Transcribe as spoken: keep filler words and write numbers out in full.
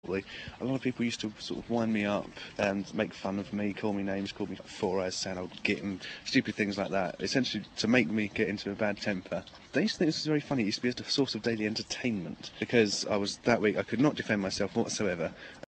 A lot of people used to sort of wind me up and make fun of me, call me names, call me four eyes, saying I'd get and stupid things like that, essentially to make me get into a bad temper. They used to think this was very funny. It used to be a source of daily entertainment because I was that weak. I could not defend myself whatsoever.